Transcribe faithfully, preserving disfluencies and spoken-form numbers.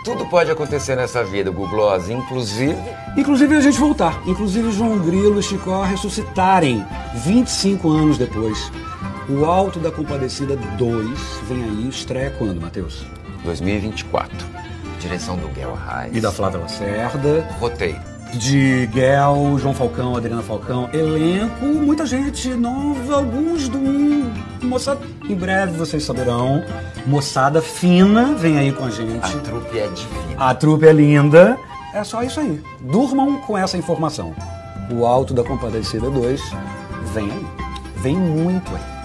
tudo pode acontecer nessa vida, Gugloss, inclusive... Inclusive a gente voltar. Inclusive João Grilo e Chicó ressuscitarem vinte e cinco anos depois. O Alto da Compadecida dois vem aí, estreia quando, Matheus? dois mil e vinte e quatro. Direção do Guel Arraes. E da Flávia Lacerda. Roteiro. De Guel, João Falcão, Adriana Falcão. Elenco, muita gente nova, alguns do... Moçada, em breve vocês saberão. Moçada fina vem aí com a gente. A trupe é divina. A trupe é linda. É só isso aí. Durmam com essa informação. O Alto da Compadecida dois vem aí. Vem muito aí.